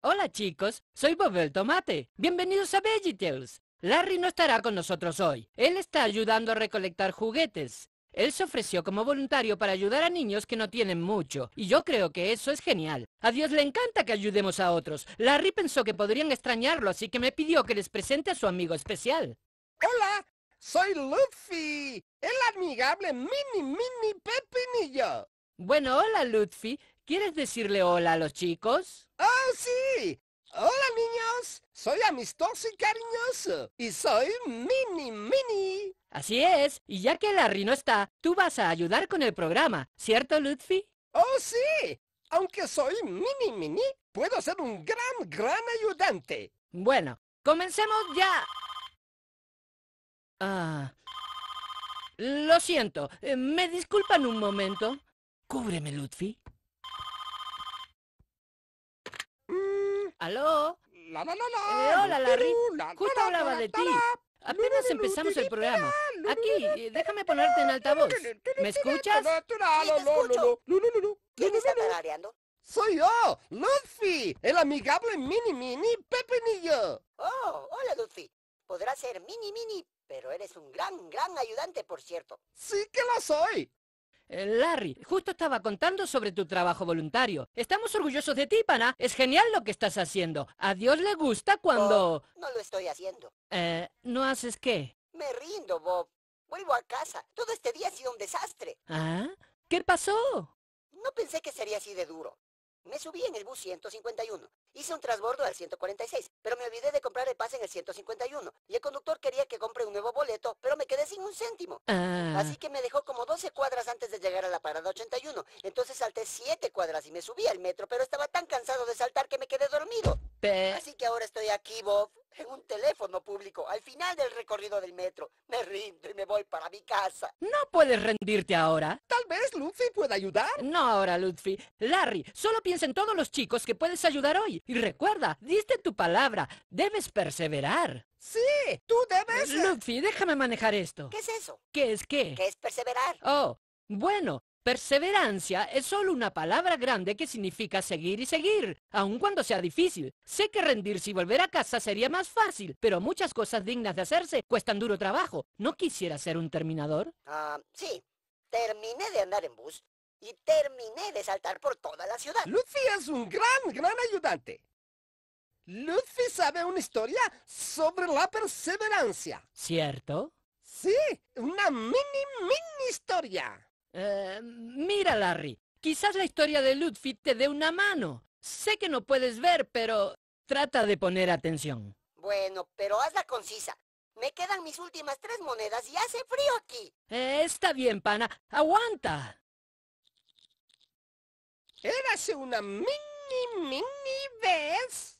Hola chicos, soy Bob el Tomate. Bienvenidos a VeggieTales. Larry no estará con nosotros hoy. Él está ayudando a recolectar juguetes. Él se ofreció como voluntario para ayudar a niños que no tienen mucho, y yo creo que eso es genial. A Dios le encanta que ayudemos a otros. Larry pensó que podrían extrañarlo, así que me pidió que les presente a su amigo especial. Hola, soy Luffy, el amigable mini pepinillo. Bueno, hola Lutfi. ¿Quieres decirle hola a los chicos? ¡Oh, sí! Hola, niños. Soy amistoso y cariñoso. Y soy mini. Así es, y ya que Larry no está, tú vas a ayudar con el programa, ¿cierto, Lutfi? ¡Oh, sí! Aunque soy mini, puedo ser un gran ayudante. Bueno, comencemos ya. Lo siento, ¿me disculpan un momento? Cúbreme, Lutfi. ¿Aló? Hola, Larry. Justo hablaba de ti. Apenas empezamos el programa. Aquí, déjame ponerte en altavoz. ¿Me escuchas? Sí, te escucho. ¿Quién está tarareando? Soy yo, Luffy, el amigable mini pepinillo. Oh, hola, Luffy. Podrás ser mini, pero eres un gran ayudante, por cierto. Sí que lo soy. Larry, justo estaba contando sobre tu trabajo voluntario. Estamos orgullosos de ti, pana. Es genial lo que estás haciendo. A Dios le gusta cuando... Bob, no lo estoy haciendo. ¿No haces qué? Me rindo, Bob. Vuelvo a casa. Todo este día ha sido un desastre. ¿Ah? ¿Qué pasó? No pensé que sería así de duro. Me subí en el bus 151. Hice un transbordo al 146, pero me olvidé de comprar el pase en el 151. Y el conductor quería que compre un nuevo boleto, pero me quedé sin un céntimo. Así que me dejó como 12 cuadras antes de llegar a la parada 81. Entonces salté 7 cuadras y me subí al metro, pero estaba tan cansado de saltar que me quedé dormido. Así que ahora estoy aquí, Bob, en un teléfono público, al final del recorrido del metro. Me rindo y me voy para mi casa. ¿No puedes rendirte ahora? Tal vez Luffy pueda ayudar. No ahora, Lutfi. Larry, solo piensa en todos los chicos que puedes ayudar hoy. Y recuerda, diste tu palabra. Debes perseverar. Sí, tú debes... Lutfi, déjame manejar esto. ¿Qué es eso? ¿Qué es qué? ¿Qué es perseverar? Oh, bueno, perseverancia es solo una palabra grande que significa seguir y seguir, aun cuando sea difícil. Sé que rendirse y volver a casa sería más fácil, pero muchas cosas dignas de hacerse cuestan duro trabajo. ¿No quisiera ser un terminador? Sí. Terminé de andar en bus y terminé de saltar por toda la ciudad. Luffy es un gran ayudante. Luffy sabe una historia sobre la perseverancia. ¿Cierto? Sí, una mini historia. Mira, Larry, quizás la historia de Lutfi te dé una mano. Sé que no puedes ver, pero trata de poner atención. Bueno, pero hazla concisa. Me quedan mis últimas 3 monedas y hace frío aquí. Está bien, pana. ¡Aguanta! Érase una mini vez.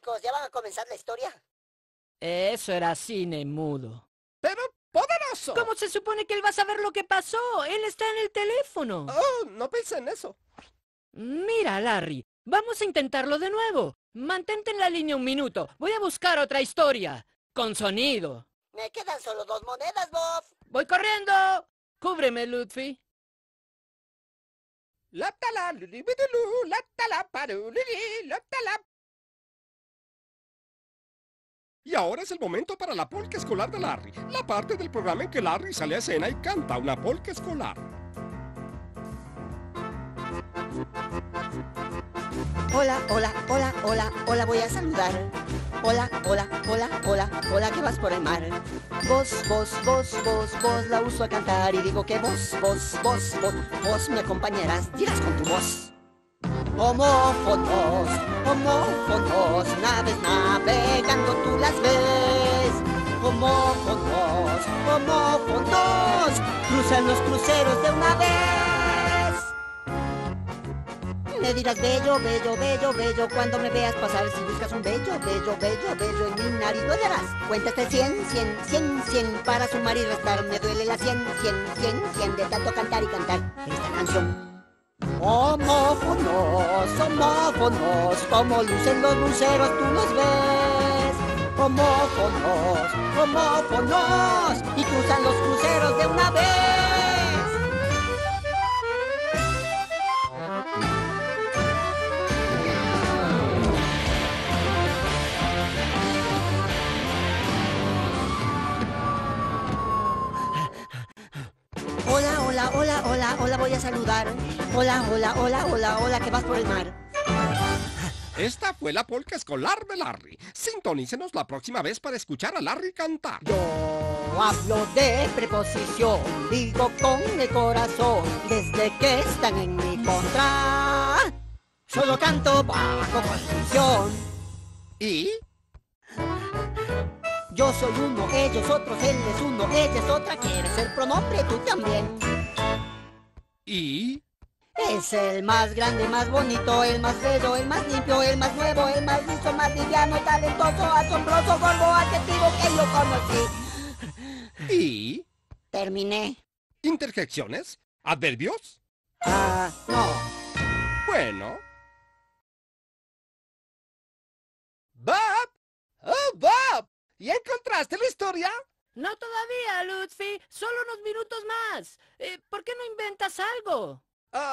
chicos, ¿ya van a comenzar la historia? Eso era cine mudo. ¡Pero poderoso! ¿Cómo se supone que él va a saber lo que pasó? Él está en el teléfono. Oh, no pensé en eso. Mira, Larry, vamos a intentarlo de nuevo. Mantente en la línea un minuto. Voy a buscar otra historia. Con sonido. Me quedan solo 2 monedas, Bob. ¡Voy corriendo! Cúbreme, Luffy. Laptala, lulibidulú, laptala, parulili, laptala. Y ahora es el momento para la polka escolar de Larry. La parte del programa en que Larry sale a escena y canta una polka escolar. Hola, hola, hola, hola, hola, voy a saludar. Hola, hola, hola, hola, hola, que vas por el mar. Vos, la uso a cantar y digo que vos me acompañarás, dirás con tu voz. Homófonos, naves navegando tú las ves. Homófonos, cruzan los cruceros de una vez. Me dirás bello, cuando me veas pasar. Si buscas un bello en mi nariz lo hallarás. Cuenta hasta el 100, para sumar y restar. Me duele la 100, de tanto cantar y cantar esta canción. Homófonos, como lucen los luceros tú los ves. Homófonos, y cruzan los cruceros de una vez. Hola, voy a saludar. Hola, que vas por el mar. Esta fue la polka escolar de Larry. Sintonícenos la próxima vez para escuchar a Larry cantar. Yo hablo de preposición, digo con el corazón, desde que están en mi contra. Solo canto bajo condición. ¿Y? Yo soy uno, ellos otros, él es uno, ella es otra. ¿Quieres ser pronombre? Tú también. ¿Y? Es el más grande, más bonito, el más bello, el más limpio, el más nuevo, el más listo, más liviano, talentoso, asombroso, gordo, adjetivo que yo conocí. ¿Y? Terminé. ¿Interjecciones? ¿Adverbios? No. Bueno. ¡Bob! ¡Oh, Bob! ¿Ya encontraste la historia? No todavía, Luffy. Solo unos minutos más. ¿Por qué no inventas algo?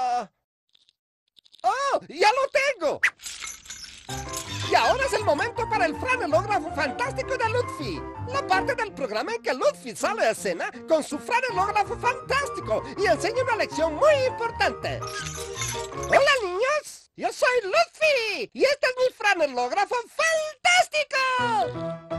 ¡Oh! ¡Ya lo tengo! Y ahora es el momento para el franelógrafo fantástico de Luffy. La parte del programa en que Luffy sale a escena con su franelógrafo fantástico y enseña una lección muy importante. ¡Hola, niños! Yo soy Luffy y este es mi franelógrafo fantástico.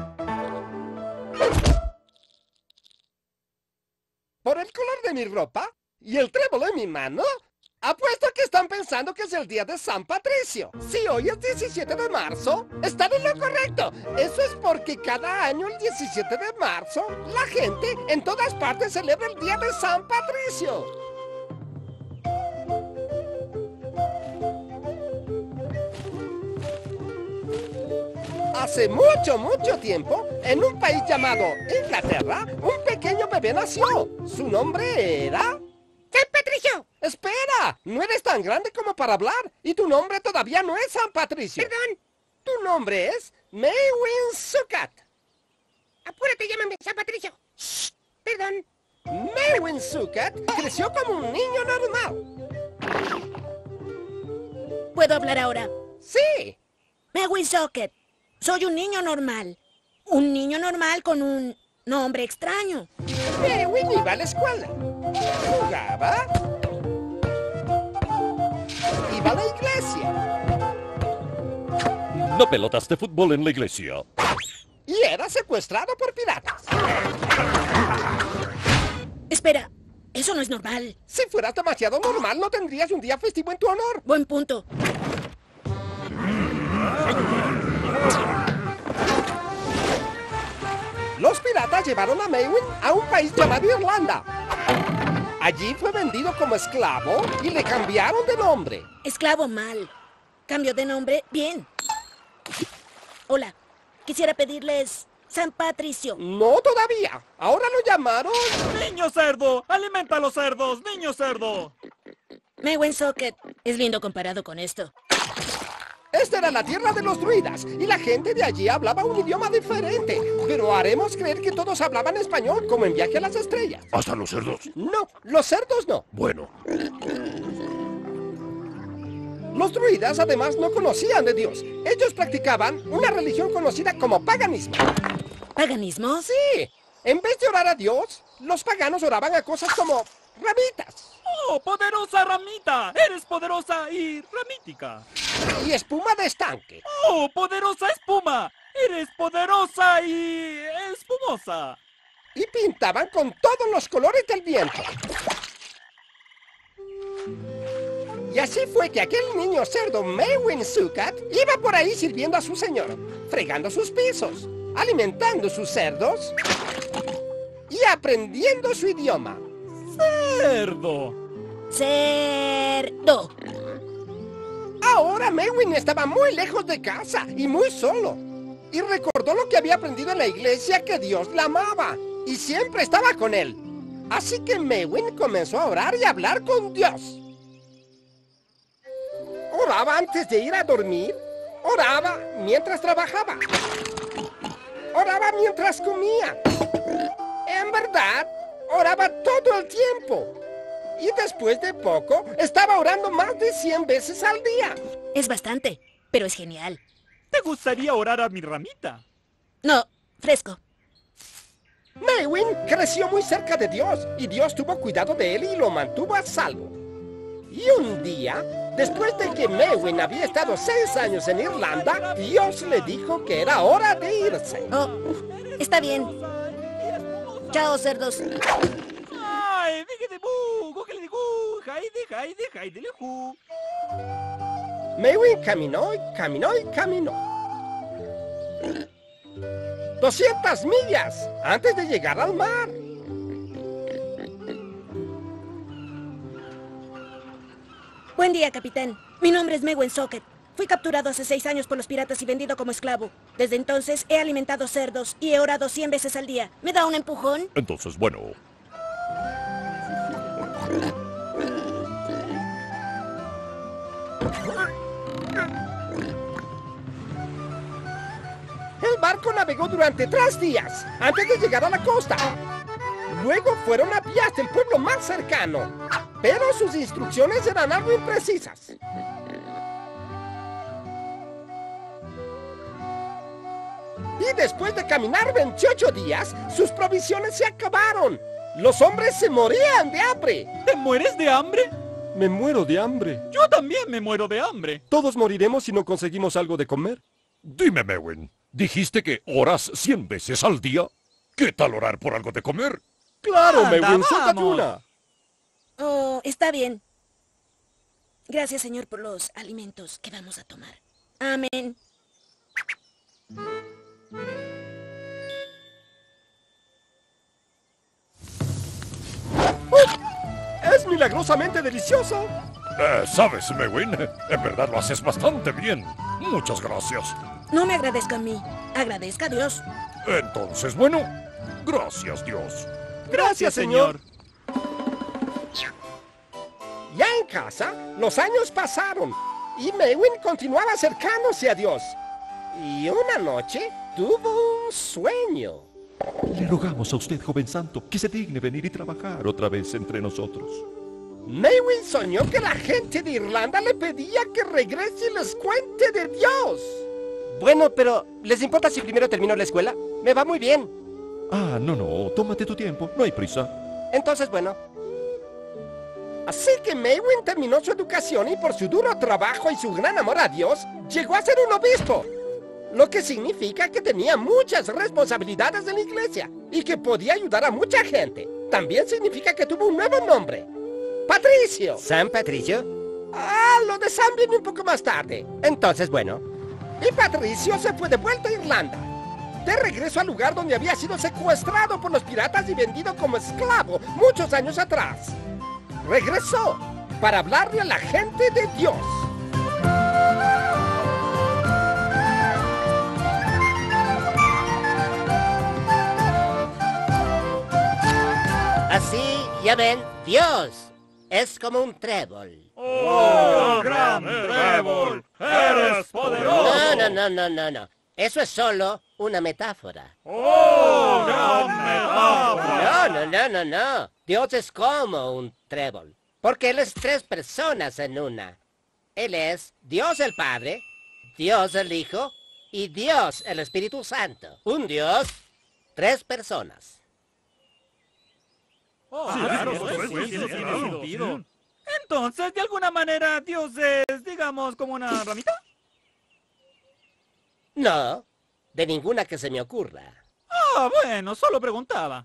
Por el color de mi ropa y el trébol en mi mano, apuesto que están pensando que es el día de San Patricio. Si hoy es 17 de marzo, están en lo correcto. Eso es porque cada año el 17 de marzo, la gente en todas partes celebra el día de San Patricio. Hace mucho tiempo, en un país llamado Inglaterra, un pequeño bebé nació. Su nombre era... ¡San Patricio! ¡Espera! No eres tan grande como para hablar, y tu nombre todavía no es San Patricio. ¡Perdón! Tu nombre es Maywin Sukat. ¡Apúrate, llámame San Patricio! ¡Shh! ¡Perdón! Maywin Sukat creció como un niño normal. ¿Puedo hablar ahora? ¡Sí! Mewin Socket. Soy un niño normal. Un niño normal con un nombre extraño. Maywin iba a la escuela. Jugaba. Iba a la iglesia. No pelotas de fútbol en la iglesia. Y era secuestrado por piratas. Espera, eso no es normal. Si fueras demasiado normal, no tendrías un día festivo en tu honor. Buen punto. Los piratas llevaron a Maywin a un país llamado Irlanda. Allí fue vendido como esclavo y le cambiaron de nombre. Esclavo mal. Cambio de nombre, bien. Hola. Quisiera pedirles San Patricio. No todavía. Ahora lo llamaron... ¡Niño cerdo! ¡Alimenta a los cerdos! ¡Niño cerdo! Mewen Socket es lindo comparado con esto. Esta era la tierra de los druidas, y la gente de allí hablaba un idioma diferente. Pero haremos creer que todos hablaban español, como en Viaje a las Estrellas. ¿Hasta los cerdos? No, los cerdos no. Bueno, Los druidas además no conocían de Dios. Ellos practicaban una religión conocida como paganismo. ¿Paganismo? Sí, en vez de orar a Dios, los paganos oraban a cosas como ramitas. ¡Oh, poderosa ramita! ¡Eres poderosa y ramítica! Y espuma de estanque. ¡Oh, poderosa espuma! ¡Eres poderosa y espumosa! Y pintaban con todos los colores del viento. Y así fue que aquel niño cerdo Mewin Sukat iba por ahí sirviendo a su señor, fregando sus pisos, alimentando sus cerdos y aprendiendo su idioma. ¡Cerdo! Cerdo. Ahora Mewin estaba muy lejos de casa y muy solo. Y recordó lo que había aprendido en la iglesia, que Dios la amaba y siempre estaba con él. Así que Mewin comenzó a orar y a hablar con Dios. Oraba antes de ir a dormir. Oraba mientras trabajaba. Oraba mientras comía. En verdad, oraba todo el tiempo. Y después de poco, estaba orando más de 100 veces al día. Es bastante, pero es genial. ¿Te gustaría orar a mi ramita? No, fresco. Mewin creció muy cerca de Dios y Dios tuvo cuidado de él y lo mantuvo a salvo. Y un día, después de que Mewin había estado 6 años en Irlanda, Dios le dijo que era hora de irse. Oh, está bien. Chao, cerdos. ¡Ay, vigedebú! ¡Cógele de ¡Jaide, jaide, lejú! Mewin caminó y caminó y caminó. 200 millas antes de llegar al mar. Buen día, capitán. Mi nombre es Mewen Socket. Fui capturado hace 6 años por los piratas y vendido como esclavo. Desde entonces he alimentado cerdos y he orado 100 veces al día. ¿Me da un empujón? entonces bueno. El barco navegó durante 3 días antes de llegar a la costa. Luego fueron a pie hasta el pueblo más cercano, pero sus instrucciones eran algo imprecisas. Y después de caminar 28 días, sus provisiones se acabaron. Los hombres se morían de hambre. ¿Te mueres de hambre? Me muero de hambre. Yo también me muero de hambre. Todos moriremos si no conseguimos algo de comer. Dime, Mewin, ¿dijiste que oras 100 veces al día? ¿Qué tal orar por algo de comer? ¡Claro, Anda, Mewin! ¡Sácate vamos. una! Oh, está bien. Gracias, Señor, por los alimentos que vamos a tomar. Amén. ¡Es milagrosamente delicioso! ¿Sabes, Mewin? En verdad lo haces bastante bien. Muchas gracias. No me agradezca a mí. Agradezca a Dios. Entonces, bueno, gracias, Dios. ¡Gracias, Señor! Ya en casa, los años pasaron y Mewin continuaba acercándose a Dios. Y una noche tuvo un sueño. Le rogamos a usted, joven santo, que se digne venir y trabajar otra vez entre nosotros. Mewin soñó que la gente de Irlanda le pedía que regrese y les cuente de Dios. Bueno, pero ¿les importa si primero termino la escuela? Me va muy bien. Ah, no, tómate tu tiempo, no hay prisa. Entonces, bueno. Así que Mewin terminó su educación y por su duro trabajo y su gran amor a Dios, llegó a ser un obispo. Lo que significa que tenía muchas responsabilidades en la iglesia y que podía ayudar a mucha gente. También significa que tuvo un nuevo nombre. Patricio. ¿San Patricio? Ah, lo de Sam viene un poco más tarde. Entonces, bueno. Y Patricio se fue de vuelta a Irlanda. De regreso al lugar donde había sido secuestrado por los piratas y vendido como esclavo muchos años atrás. Regresó para hablarle a la gente de Dios. Así, ya ven, Dios es como un trébol. ¡Oh, gran trébol! ¡Eres poderoso! No. Eso es solo una metáfora. ¡Oh, gran metáfora! No. Dios es como un trébol. Porque Él es 3 personas en una. Él es Dios el Padre, Dios el Hijo y Dios el Espíritu Santo. Un Dios, 3 personas. Claro, tiene sentido. Entonces, de alguna manera, Dios es, digamos, como una ramita. No, de ninguna que se me ocurra. Ah, bueno, solo preguntaba.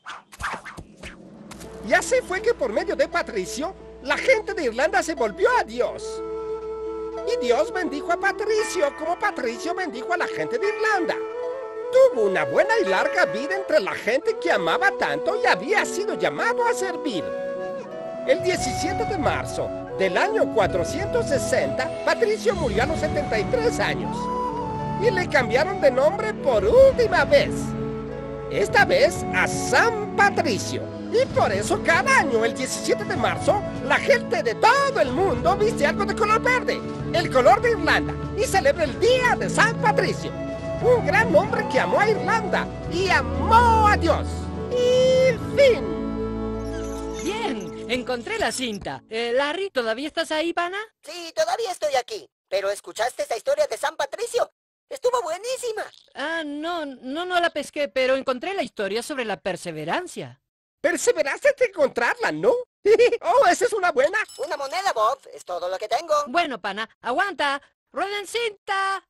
Y así fue que por medio de Patricio, la gente de Irlanda se volvió a Dios. Y Dios bendijo a Patricio como Patricio bendijo a la gente de Irlanda. Tuvo una buena y larga vida entre la gente que amaba tanto y había sido llamado a servir. El 17 de marzo del año 460, Patricio murió a los 73 años. Y le cambiaron de nombre por última vez. Esta vez a San Patricio. Y por eso cada año, el 17 de marzo, la gente de todo el mundo viste algo de color verde, el color de Irlanda, y celebra el Día de San Patricio. Un gran hombre que amó a Irlanda y amó a Dios. Y fin. Bien, encontré la cinta. Larry, ¿todavía estás ahí, pana? Sí, todavía estoy aquí. Pero ¿escuchaste esa historia de San Patricio? ¡Estuvo buenísima! Ah, no la pesqué, pero encontré la historia sobre la perseverancia. Perseveraste en encontrarla, ¿no? Oh, esa es una buena. Una moneda, Bob. Es todo lo que tengo. Bueno, pana, aguanta. ¡Rueden cinta!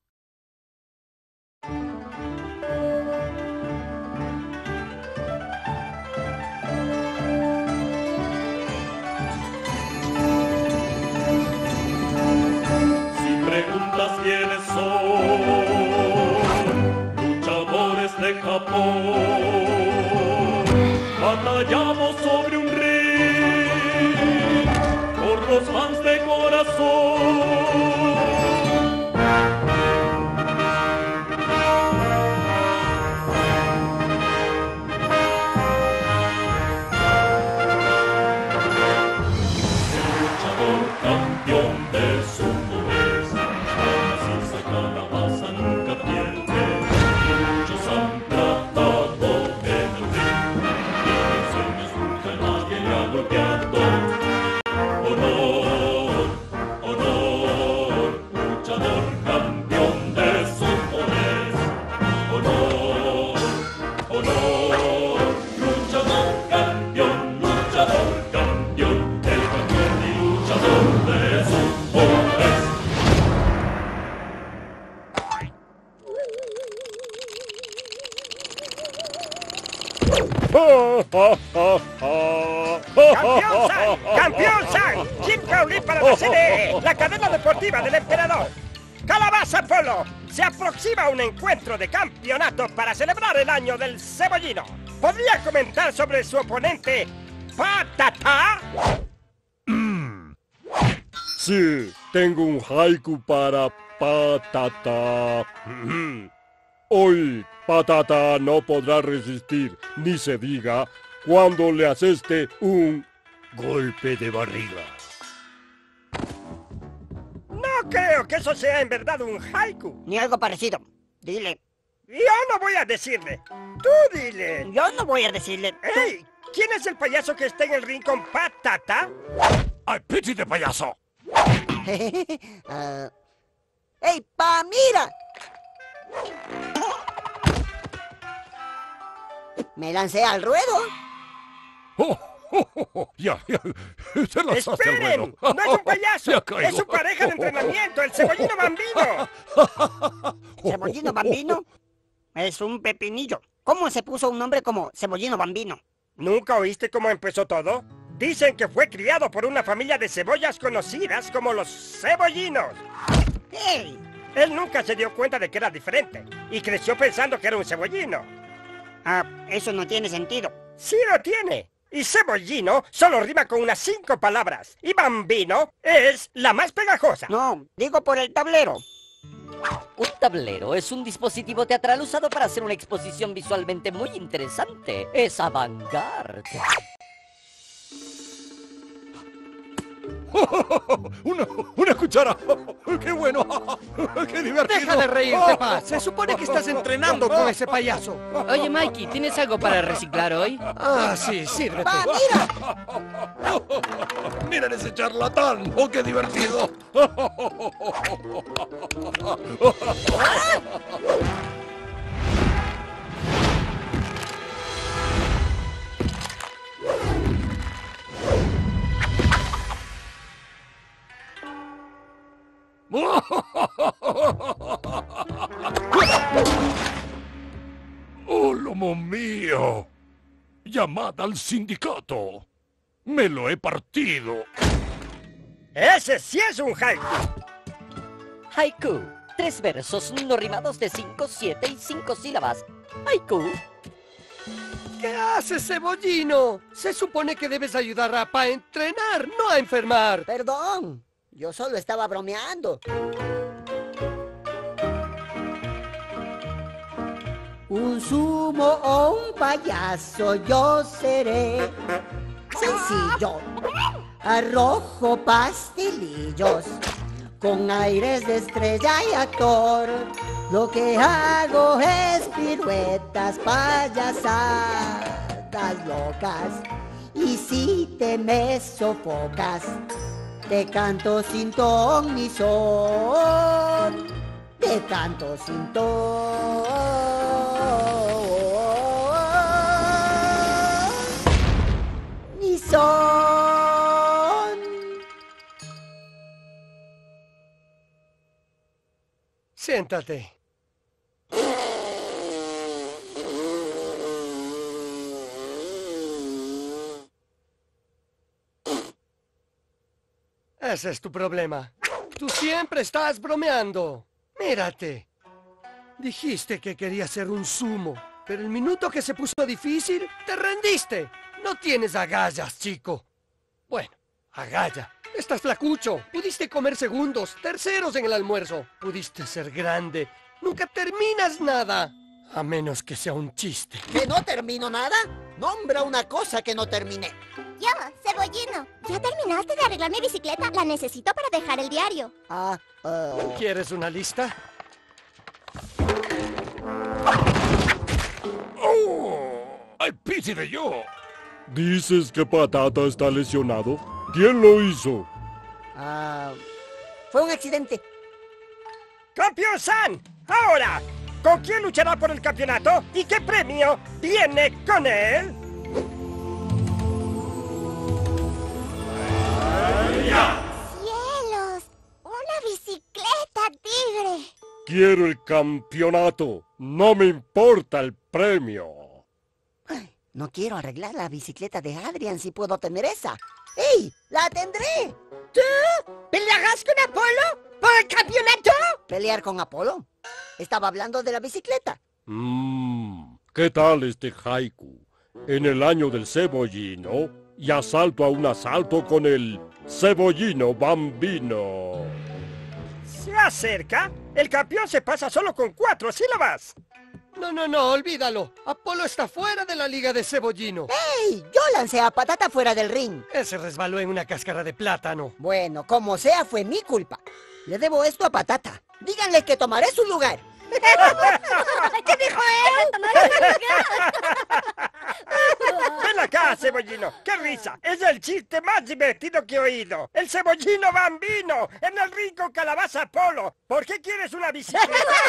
Si preguntas quiénes son, luchadores de Japón, batallamos sobre un ring por los fans de corazón. El luchador campeón de Sumo es, así saca la masa nunca pierde. Muchos han tratado en el ring, nunca nadie le ha golpeado. Honor, honor, luchador campeón de Sumo es. Honor, honor, luchador campeón, el campeón y luchador de Sumo es. ¡Campeón San! ¡Campeón San! Jim Crowley para la CDE, la cadena deportiva del emperador. Calabaza Polo, se aproxima un encuentro de campeonato para celebrar el año del cebollino. ¿Podría comentar sobre su oponente, Patata? Sí, tengo un haiku para Patata. Hoy Patata no podrá resistir, ni se diga, cuando le aseste un golpe de barriga. No creo que eso sea en verdad un haiku. Ni algo parecido. Dile. Yo no voy a decirle. Tú dile. Yo no voy a decirle. ¡Ey! ¿Quién es el payaso que está en el ring con Patata? ¡Ay, piti de payaso! ¡Ey, pa, mira! Me lancé al ruedo. Ya, te lanzaste al ¡Esperen! ruedo. ¡No es un payaso! Ya caigo. ¡Es su pareja de entrenamiento, el cebollino bambino! ¿Cebollino bambino? Es un pepinillo. ¿Cómo se puso un nombre como Cebollino Bambino? ¿Nunca oíste cómo empezó todo? Dicen que fue criado por una familia de cebollas conocidas como los cebollinos. ¡Ey! Él nunca se dio cuenta de que era diferente y creció pensando que era un cebollino. Ah, eso no tiene sentido. ¡Sí lo tiene! Y cebollino solo rima con unas 5 palabras. Y bambino es la más pegajosa. No, digo por el tablero. Un tablero es un dispositivo teatral usado para hacer una exposición visualmente muy interesante. Es avant-garde. ¡Una cuchara! ¡Qué bueno! ¡Qué divertido! Deja de reírte, Paz. Se supone que estás entrenando con ese payaso. Oye, Mikey, ¿tienes algo para reciclar hoy? Ah, sí, sírvete. ¡Va, mira! ¡Miren ese charlatán! ¡Oh, qué divertido! ¡Oh, lomo mío! ¡Llamad al sindicato! ¡Me lo he partido! Ese sí es un haiku. Haiku. 3 versos no rimados de 5, 7 y 5 sílabas. Haiku. ¿Qué haces, cebollino? Se supone que debes ayudar a Pa a entrenar, no a enfermar. Perdón, yo solo estaba bromeando. Un sumo o un payaso yo seré. Sencillo, arrojo pastelillos con aires de estrella y actor. Lo que hago es piruetas, payasadas locas. Y si te me sofocas, te canto sin ton ni son. Te canto sin ton ni son. Siéntate. Ese es tu problema. Tú siempre estás bromeando. Mírate. Dijiste que querías ser un sumo, pero el minuto que se puso difícil, te rendiste. No tienes agallas, chico. Bueno, agalla. Estás flacucho. Pudiste comer segundos, terceros en el almuerzo. Pudiste ser grande. Nunca terminas nada. A menos que sea un chiste. ¿Que no termino nada? Nombra una cosa que no terminé. Yo, Cebollino, ¿ya terminaste de arreglar mi bicicleta? La necesito para dejar el diario. ¿Quieres una lista? ¡Oh! ¡Ay, piti de yo! ¿Dices que Patata está lesionado? ¿Quién lo hizo? Fue un accidente. ¡Campeón-san! Ahora, ¿con quién luchará por el campeonato? ¿Y qué premio viene con él? ¡Cielos! ¡Una bicicleta tigre! Quiero el campeonato. No me importa el premio. No quiero arreglar la bicicleta de Adrian si puedo tener esa. ¡Ey! ¡La tendré! ¿Tú? ¿Pelearás con Apolo por el campeonato? ¿Pelear con Apolo? Estaba hablando de la bicicleta. ¿Qué tal este haiku? En el año del cebollino y asalto a un asalto con el cebollino bambino. ¿Se acerca? El campeón se pasa solo con 4 sílabas. No, olvídalo. Apolo está fuera de la liga de cebollino. ¡Ey! Yo lancé a Patata fuera del ring. Él se resbaló en una cáscara de plátano. Bueno, como sea, fue mi culpa. Le debo esto a Patata. Díganle que tomaré su lugar. ¿Qué dijo él? Ven acá, cebollino. ¡Qué risa! Es el chiste más divertido que he oído. El cebollino bambino en el ring con Calabaza Apolo. ¿Por qué quieres una bicicleta?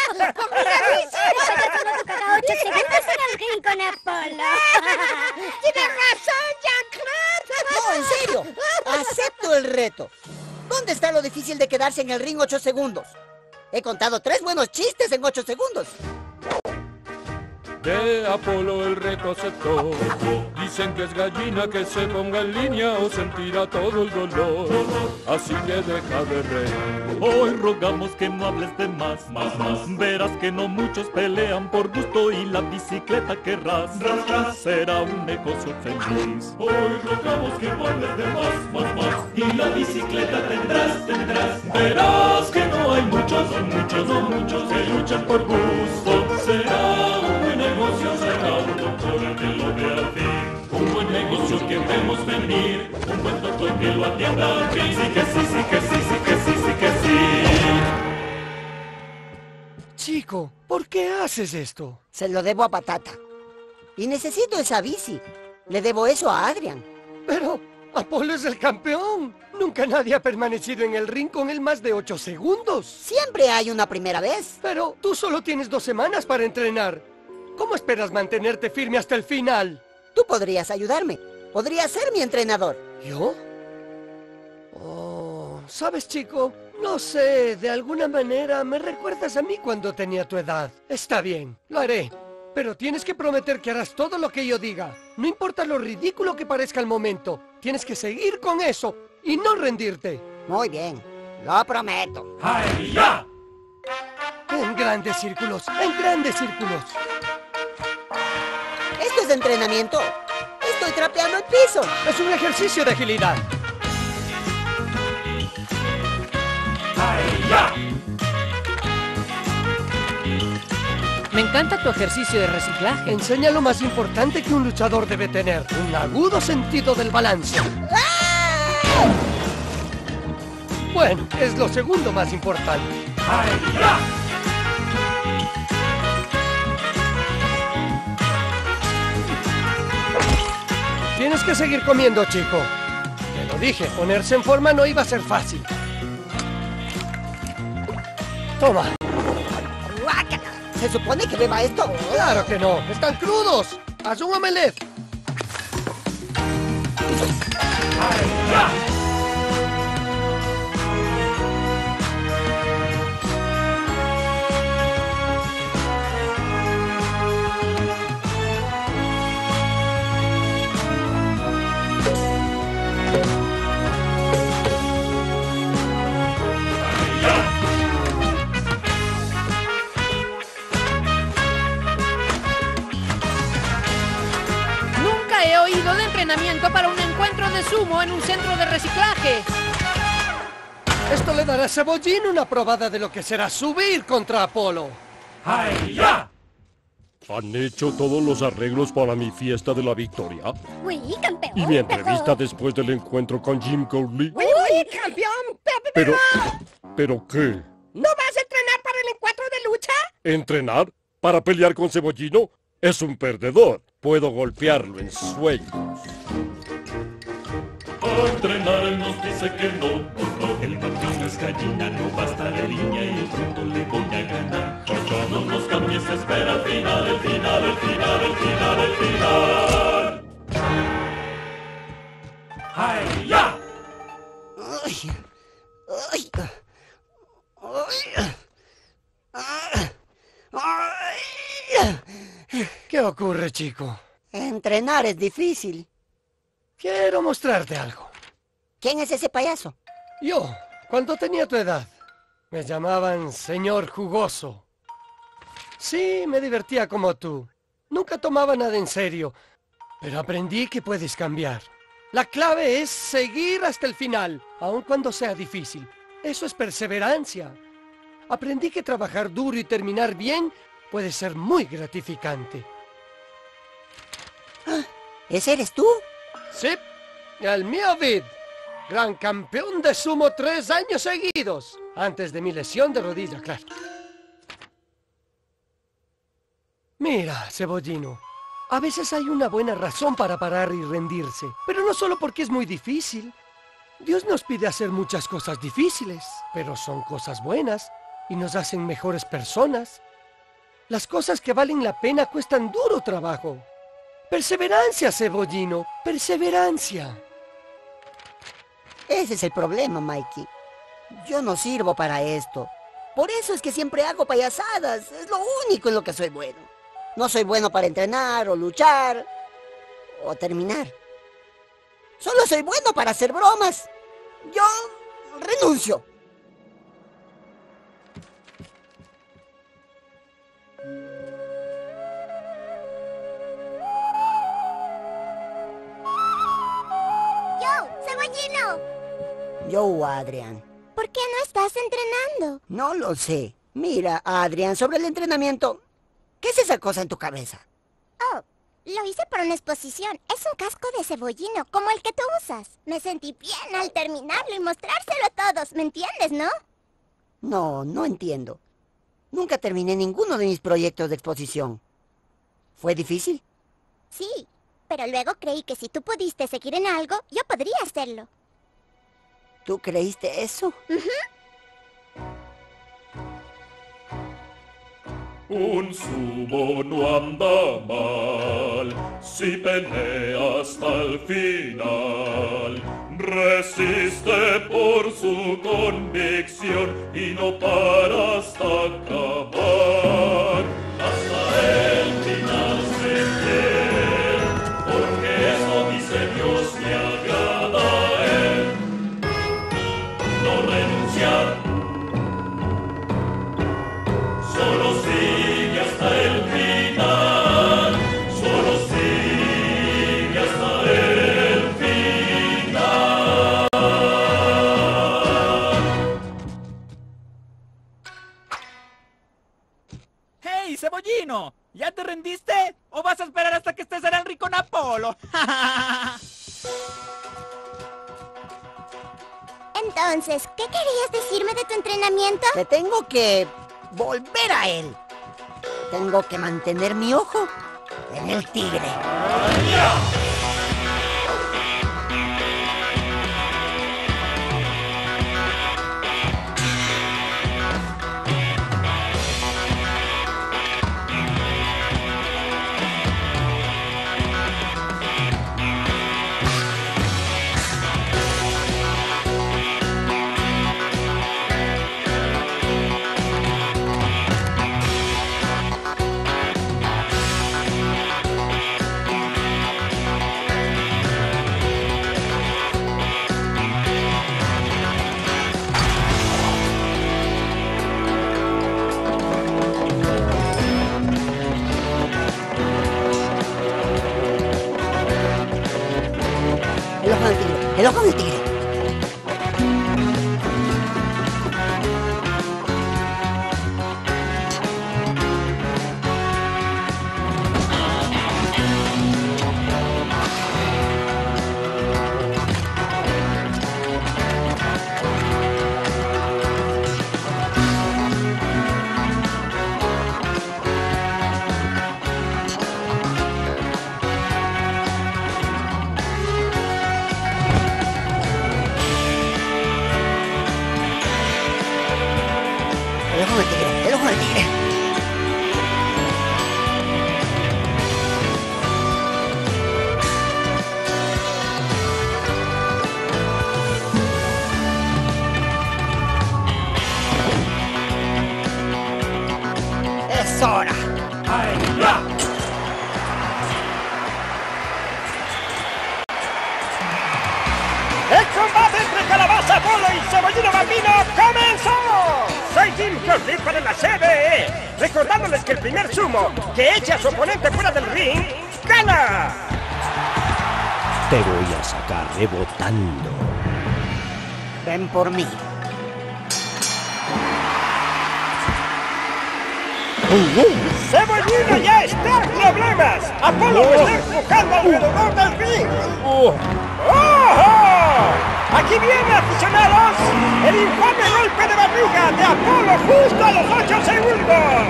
Cada 8 segundos en el ring con Apolo. ¡Tienes razón, Jean-Claude! No, en serio. Acepto el reto. ¿Dónde está lo difícil de quedarse en el ring 8 segundos? He contado 3 buenos chistes en 8 segundos. De Apolo el reto aceptó. Dicen que es gallina que se ponga en línea o sentirá todo el dolor. Así que deja de reír. Hoy rogamos que no hables de más. Verás que no muchos pelean por gusto y la bicicleta querrás. Será un negocio feliz. Hoy rogamos que no hables de más. Y la bicicleta tendrás. Verás que no hay muchos que luchan por gusto. Será un buen negocio, será un doctor el que lo vea al fin. Un buen negocio que vemos venir. un buen doctor que lo atienda al fin. Sí que sí, sí que sí, sí que sí, sí que sí. Chico, ¿por qué haces esto? Se lo debo a Patata. Y necesito esa bici. Le debo eso a Adrian. Pero Apolo es el campeón. Nunca nadie ha permanecido en el ring con él más de 8 segundos. Siempre hay una primera vez. Pero tú solo tienes 2 semanas para entrenar. ¿Cómo esperas mantenerte firme hasta el final? Tú podrías ayudarme. Podrías ser mi entrenador. ¿Yo? Oh, ¿sabes, chico? No sé, de alguna manera me recuerdas a mí cuando tenía tu edad. Está bien, lo haré. Pero tienes que prometer que harás todo lo que yo diga. No importa lo ridículo que parezca al momento. Tienes que seguir con eso y no rendirte. Muy bien, lo prometo. ¡Ay, ya! En grandes círculos, en grandes círculos. ¿Esto es entrenamiento? Estoy trapeando el piso. Es un ejercicio de agilidad. ¡Ay, ya! Me encanta tu ejercicio de reciclaje. Enseña lo más importante que un luchador debe tener. Un agudo sentido del balance. Bueno, es lo segundo más importante. ¡Ay, ya! Tienes que seguir comiendo, chico. Te lo dije, ponerse en forma no iba a ser fácil. Toma. ¡Guácala! ¿Se supone que beba esto? ¡Claro que no! ¡Están crudos! ¡Haz un omelette! ¡Ay, ya! Nunca he oído de entrenamiento para un encuentro de sumo en un centro de reciclaje. Esto le dará a Cebollín una probada de lo que será subir contra Apolo. ¡Ay, ya! ¿Han hecho todos los arreglos para mi fiesta de la victoria? ¡Uy, campeón! ¿Y mi entrevista después del encuentro con Jim Cowley? ¡Uy, campeón! ¿Pero qué? ¿No vas a entrenar para el encuentro de lucha? ¿Entrenar? ¿Para pelear con Cebollino? Es un perdedor. Puedo golpearlo en sueños. A entrenar él nos dice que no, porque el campeón es gallina, no basta de línea y pronto le voy a ganar. No nos cambies, espera el final, el final, el final, el final, el final. ¡Ay, ya! ¡Ay! ¡Ay! ¡Ay! ¿Qué ocurre, chico? Entrenar es difícil. Quiero mostrarte algo. ¿Quién es ese payaso? Yo, cuando tenía tu edad, me llamaban señor jugoso. Sí, me divertía como tú. Nunca tomaba nada en serio, pero aprendí que puedes cambiar. La clave es seguir hasta el final, aun cuando sea difícil. Eso es perseverancia. Aprendí que trabajar duro y terminar bien puede ser muy gratificante. ¿Ese eres tú? Sí, el mío Vid, gran campeón de sumo 3 años seguidos, antes de mi lesión de rodilla, claro. Mira, Cebollino, a veces hay una buena razón para parar y rendirse, pero no solo porque es muy difícil. Dios nos pide hacer muchas cosas difíciles, pero son cosas buenas y nos hacen mejores personas. Las cosas que valen la pena cuestan duro trabajo. Perseverancia, Cebollino, perseverancia. Ese es el problema, Mikey. Yo no sirvo para esto. Por eso es que siempre hago payasadas. Es lo único en lo que soy bueno. No soy bueno para entrenar, o luchar, o terminar. Solo soy bueno para hacer bromas. Yo renuncio. ¡Cebollino! Yo, Adrian. ¿Por qué no estás entrenando? No lo sé. Mira, Adrian, sobre el entrenamiento. ¿Qué es esa cosa en tu cabeza? Oh, Lo hice por una exposición. Es un casco de cebollino, como el que tú usas. Me sentí bien al terminarlo y mostrárselo a todos. ¿Me entiendes, no? No, no entiendo. Nunca terminé ninguno de mis proyectos de exposición. ¿Fue difícil? Sí, pero luego creí que si tú pudiste seguir en algo, yo podría hacerlo. ¿Tú creíste eso? Un sumo no anda mal si pelea hasta el final. Resiste por su convicción y no para hasta acabar. Hasta el final se quiere, porque eso dice Dios le agrada a él. No renunciar. Solo sigue hasta el final, solo sigue hasta el final. ¡Hey, cebollino! ¿Ya te rendiste? ¿O vas a esperar hasta que estés en el rincón Apolo? Entonces, ¿qué querías decirme de tu entrenamiento? Que tengo que volver a él. Tengo que mantener mi ojo en el tigre. El ojo del tigre. El ojo del tigre. Es hora. ¡Ay, ya! ¡El combate entre Calabaza Apolo y Cebollino Bambino comenzó! Soy Jim Curly para la CBE, recordándoles que el primer sumo que eche a su oponente fuera del ring, ¡gana! Te voy a sacar rebotando. Ven por mí. ¡Cebollino ya está en problemas! ¡Apolo lo está empujando alrededor del ring! ¡Ojo! ¡Aquí viene, aficionados! ¡El infame golpe de barriga de Apolo justo a los 8 segundos!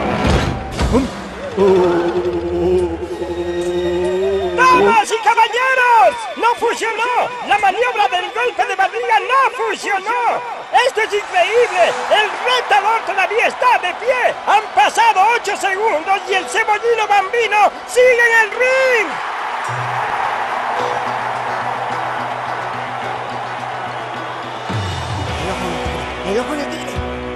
¡Damas y caballeros! ¡No funcionó! ¡La maniobra del golpe de barriga no funcionó! ¡Esto es increíble! ¡El retador todavía está de pie! ¡Han pasado 8 segundos y el Cebollino Bambino sigue en el ring! El ojo del tigre.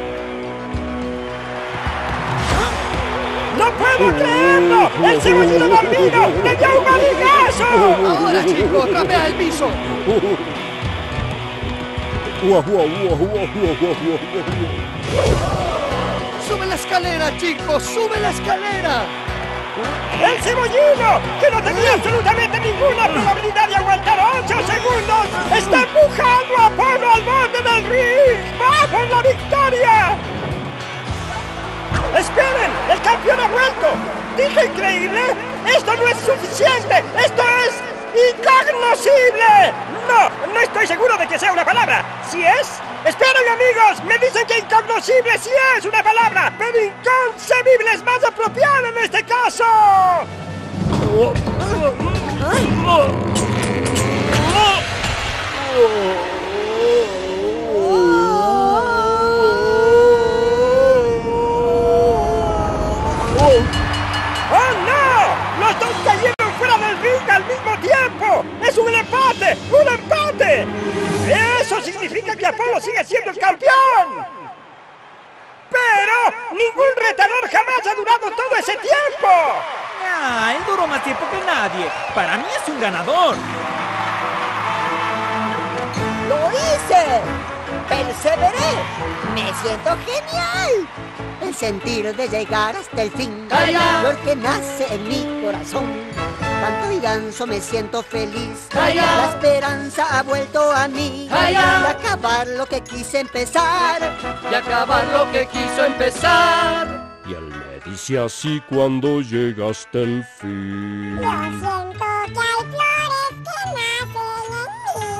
¡No puedo creerlo! ¡El Cebollino Bambino le dio un barrigazo! Ahora, chico, trapea el piso. ¡Sube la escalera, chicos! ¡Sube la escalera! ¡El Cebollino, que no tenía absolutamente ninguna probabilidad de aguantar 8 segundos, está empujando a Apolo al borde del ring! ¡Va por la victoria! ¡Esperen! ¡El campeón ha vuelto! ¿Dije increíble? ¡Esto no es suficiente! ¡Esto es incognoscible! No estoy seguro de que sea una palabra. ¿Sí es? ¡Esperen, amigos! Me dicen que incognoscible sí es una palabra, pero inconcebible es más apropiado en este caso. ¡Oh, no! ¡Los dos cayeron fuera del ring al mismo tiempo! ¡Es un empate! ¡Un empate! ¡Eso significa que Apolo sigue siendo el campeón! ¡Pero ningún retador jamás ha durado todo ese tiempo! Ah, él duró más tiempo que nadie. Para mí es un ganador. ¡Lo hice! ¡Perseveré! ¡Me siento genial! El sentir de llegar hasta el fin, lo que nace en mi corazón. Canto y danzo, me siento feliz. La esperanza ha vuelto a mí. Y acabar lo que quise empezar. Y acabar lo que quiso empezar. Y él me dice así cuando llega hasta el fin. Yo siento que hay flores que nacen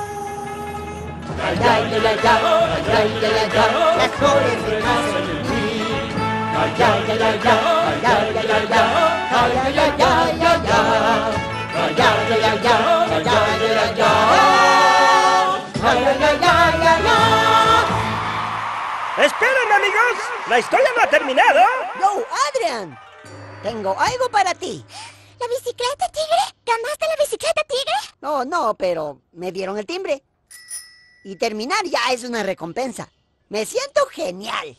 en mí. Las flores que nacen en mí. ¡Esperen, amigos! ¡La historia no ha terminado! ¡Yo, Adrian! Tengo algo para ti. ¿La bicicleta, tigre? ¿Ganaste la bicicleta, tigre? No, pero me dieron el timbre. Y terminar ya es una recompensa. Me siento genial.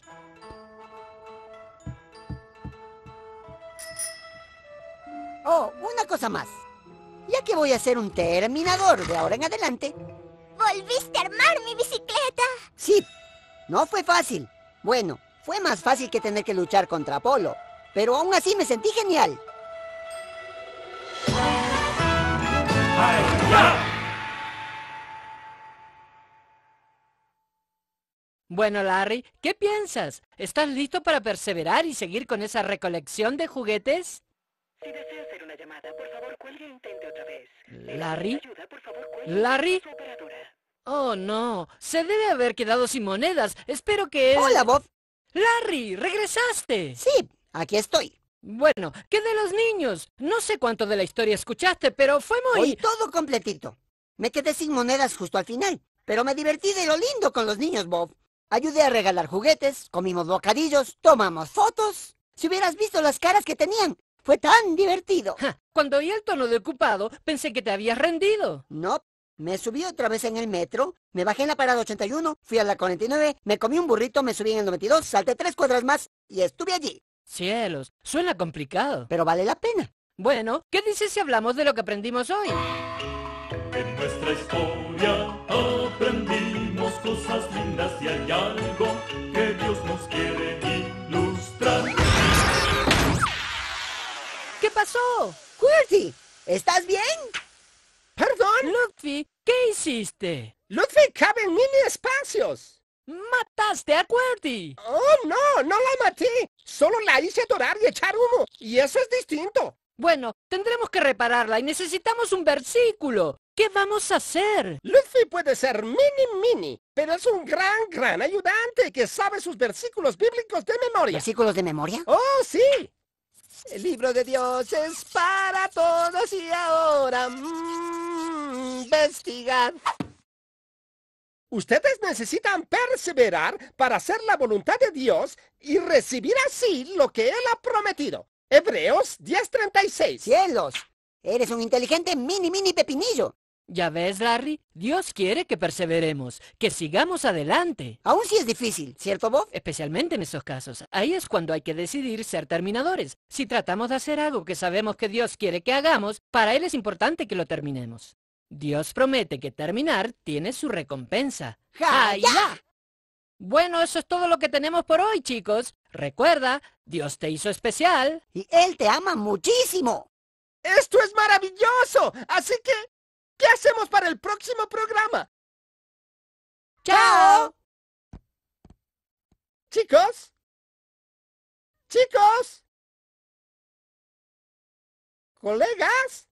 Oh, una cosa más. Ya que voy a ser un terminador de ahora en adelante. ¿Volviste a armar mi bicicleta? Sí, no fue fácil. Bueno, fue más fácil que tener que luchar contra Apolo. Pero aún así me sentí genial. Bueno, Larry, ¿qué piensas? ¿Estás listo para perseverar y seguir con esa recolección de juguetes? Si desea hacer una llamada, por favor, cuelgue e intente otra vez. ¿Larry? Ayuda, por favor, cuelgue. ¿Larry? Su operadora. Oh, no. Se debe haber quedado sin monedas. Espero que... Hola, Bob. ¡Larry! ¡Regresaste! Sí, aquí estoy. Bueno, ¿qué de los niños? No sé cuánto de la historia escuchaste, pero fue muy... Oí todo completito. Me quedé sin monedas justo al final, pero me divertí de lo lindo con los niños, Bob. Ayudé a regalar juguetes, comimos bocadillos, tomamos fotos. Si hubieras visto las caras que tenían, fue tan divertido. Cuando oí el tono de ocupado, pensé que te habías rendido. No, me subí otra vez en el metro, me bajé en la parada 81, fui a la 49, me comí un burrito, me subí en el 92, salté 3 cuadras más y estuve allí. Cielos, suena complicado. Pero vale la pena. Bueno, ¿qué dices si hablamos de lo que aprendimos hoy? En nuestra historia aprendimos cosas lindas y hay algo que Dios nos quiere ilustrar. ¿Qué pasó? ¡Quirty! ¿Estás bien? ¿Perdón? Luffy, ¿qué hiciste? Luffy cabe en mini espacios. ¡Mataste a QWERTY! Oh, no la maté. Solo la hice adorar y echar humo. Y eso es distinto. Bueno, tendremos que repararla y necesitamos un versículo. ¿Qué vamos a hacer? Luffy puede ser mini, pero es un gran ayudante que sabe sus versículos bíblicos de memoria. ¿Versículos de memoria? ¡Oh, sí! El libro de Dios es para todos y ahora investigar. Ustedes necesitan perseverar para hacer la voluntad de Dios y recibir así lo que Él ha prometido. Hebreos 10:36. ¡Cielos! Eres un inteligente mini pepinillo. Ya ves, Larry, Dios quiere que perseveremos, que sigamos adelante. Aún sí es difícil, ¿cierto, Bob? Especialmente en esos casos. Ahí es cuando hay que decidir ser terminadores. Si tratamos de hacer algo que sabemos que Dios quiere que hagamos, para Él es importante que lo terminemos. Dios promete que terminar tiene su recompensa. ¡Ja-ya! Bueno, eso es todo lo que tenemos por hoy, chicos. Recuerda, Dios te hizo especial. Y Él te ama muchísimo. ¡Esto es maravilloso! Así que, ¿qué hacemos para el próximo programa? ¡Chao! Chicos. ¿Colegas?